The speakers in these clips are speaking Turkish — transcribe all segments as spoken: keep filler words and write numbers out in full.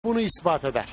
bunu ispat eder.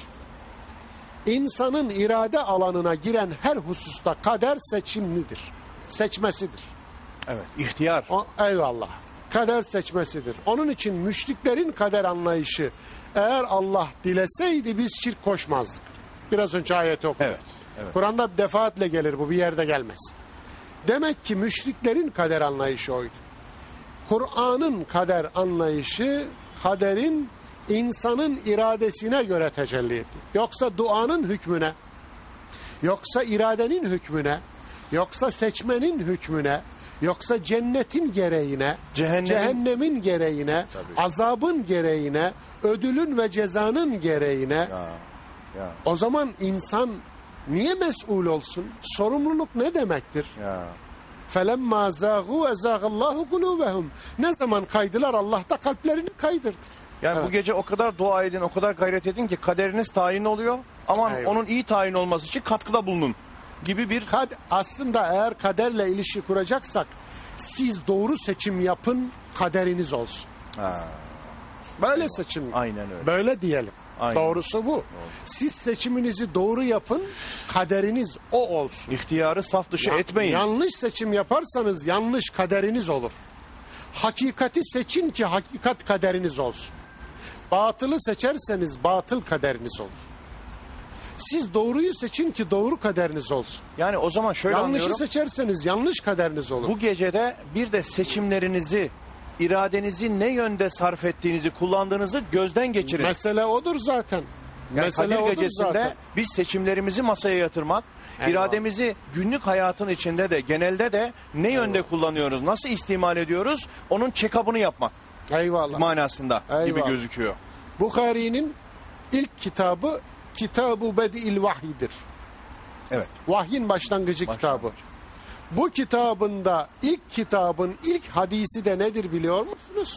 İnsanın irade alanına giren her hususta kader seçimlidir. Seçmesidir. Evet, ihtiyar. O, eyvallah. Kader seçmesidir. Onun için müşriklerin kader anlayışı, eğer Allah dileseydi biz şirk koşmazdık. Biraz önce ayeti okuduk. Evet, evet. Kur'an'da defaatle gelir, bu bir yerde gelmez. Demek ki müşriklerin kader anlayışı oydu. Kur'an'ın kader anlayışı, kaderin insanın iradesine göre tecelli etti. Yoksa duanın hükmüne, yoksa iradenin hükmüne, yoksa seçmenin hükmüne, yoksa cennetin gereğine, Cehennemin, cehennemin gereğine, tabii, azabın gereğine, ödülün ve cezanın gereğine. Ya, ya. O zaman insan niye mesul olsun? Sorumluluk ne demektir? Ya. فَلَمَّا زَاغُوا اَزَاغَ اللّٰهُ قُلُوبَهُمْ. Ne zaman kaydılar, Allah da kalplerini kaydırdı. Yani Evet. bu gece o kadar dua edin, o kadar gayret edin ki kaderiniz tayin oluyor. Aman Eyvallah. onun iyi tayin olması için katkıda bulunun gibi bir... Kad aslında eğer kaderle ilişki kuracaksak, siz doğru seçim yapın, kaderiniz olsun. Ha. Böyle Eyvallah. seçim. Aynen öyle. Böyle diyelim. Aynen. Doğrusu bu. Doğru. Siz seçiminizi doğru yapın, kaderiniz o olsun. İhtiyarı saf dışı Ya, etmeyin. yanlış seçim yaparsanız yanlış kaderiniz olur. Hakikati seçin ki hakikat kaderiniz olsun. Batılı seçerseniz batıl kaderiniz olur. Siz doğruyu seçin ki doğru kaderiniz olsun. Yani o zaman şöyle Yanlışı anlıyorum. seçerseniz yanlış kaderiniz olur. Bu gecede bir de seçimlerinizi, iradenizi ne yönde sarf ettiğinizi, kullandığınızı gözden geçirin. Mesele odur zaten. Yani Mesele Kadir odur gecesinde zaten. biz seçimlerimizi masaya yatırmak, Eyvallah. irademizi günlük hayatın içinde de genelde de ne yönde Eyvallah. kullanıyoruz, nasıl istimal ediyoruz, onun check-up'ını yapmak Eyvallah. manasında Eyvallah. gibi gözüküyor. Bukhari'nin ilk kitabı Kitab-ı Bedi'il Vahyi'dir. Evet. Vahyin başlangıcı kitabı. Bu kitabında ilk kitabın ilk hadisi de nedir biliyor musunuz?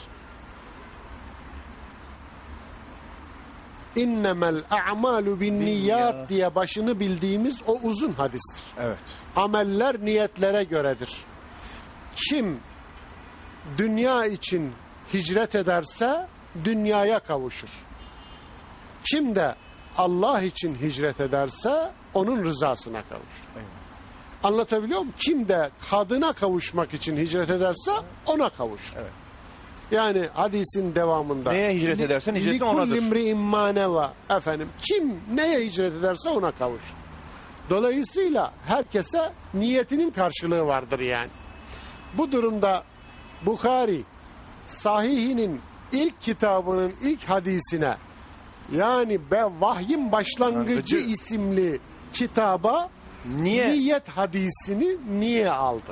İnnemel a'malu bin niyat diye başını bildiğimiz o uzun hadistir. Evet. Ameller niyetlere göredir. Kim dünya için hicret ederse dünyaya kavuşur. Kim de Allah için hicret ederse onun rızasına kavuşur. Eyvallah. Anlatabiliyor muyum? Kim de kadına kavuşmak için hicret ederse ona kavuşur. Evet. Yani hadisin devamında. Neye hicret edersen hicretin onadır. Likullimri'in maneva. Efendim, kim neye hicret ederse ona kavuşur. Dolayısıyla herkese niyetinin karşılığı vardır yani. Bu durumda Bukhari sahihinin ilk kitabının ilk hadisine, yani be vahyin başlangıcı Başlangıcı. isimli kitaba Niye? niyet hadisini niye aldı?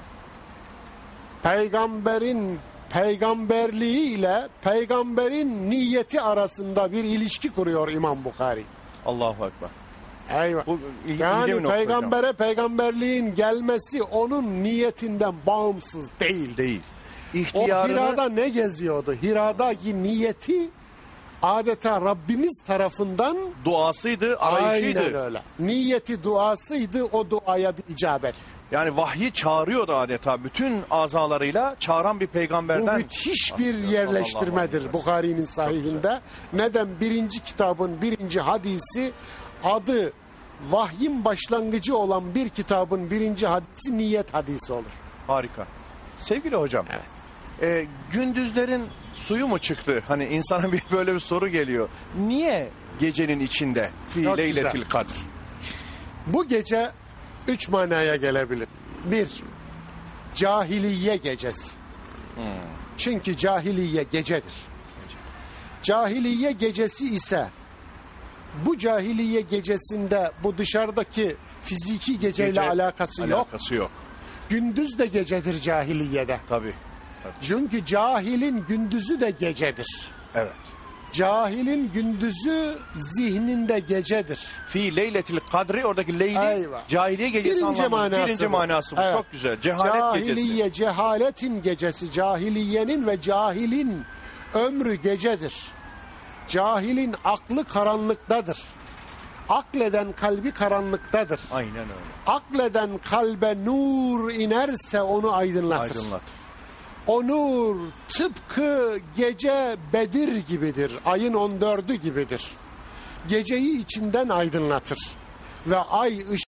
Peygamberin peygamberliği ile peygamberin niyeti arasında bir ilişki kuruyor İmam Bukhari. Allahu Ekber. Eyvah. Bu il- ince Yani bir nokta peygambere peygamberliğin gelmesi onun niyetinden bağımsız değil. Değil. O İhtiyarını... Hira'da ne geziyordu? Hira'daki niyeti adeta Rabbimiz tarafından duasıydı, arayışıydı. aynen öyle. Niyeti duasıydı, o duaya bir icabet. Yani vahyi çağırıyordu adeta bütün azalarıyla çağıran bir peygamberden. Bu müthiş bir yerleştirmedir Bukhari'nin sahihinde. Neden? Birinci kitabın birinci hadisi, adı vahyin başlangıcı olan bir kitabın birinci hadisi niyet hadisi olur. Harika. Sevgili hocam, Evet. e, gündüzlerin suyu mu çıktı? Hani insana bir böyle bir soru geliyor. Niye gecenin içinde fi Çok leyletil güzel. kadr? Bu gece üç manaya gelebilir. Bir, cahiliye gecesi. Hmm. Çünkü cahiliye gecedir. Cahiliye gecesi ise bu cahiliye gecesinde bu dışarıdaki fiziki geceyle Gece alakası, yok. alakası yok. Gündüz de gecedir cahiliyede. Tabii. Tabii. Çünkü cahilin gündüzü de gecedir. Evet. Cahilin gündüzü zihninde gecedir. Fi leyletil kadri, oradaki leyli Eyvah. cahiliye gecesi Birinci anlamında. manası Birinci bu. manası bu. Evet. Çok güzel. Cehalet Cahiliye, gecesi. cehaletin gecesi. Cahiliyenin ve cahilin ömrü gecedir. Cahilin aklı karanlıktadır. Akleden kalbi karanlıktadır. Aynen öyle. Akleden kalbe nur inerse onu aydınlatır. Aydınlat. O nur tıpkı gece Bedir gibidir. Ayın on dördü gibidir. geceyi içinden aydınlatır ve ay ışığı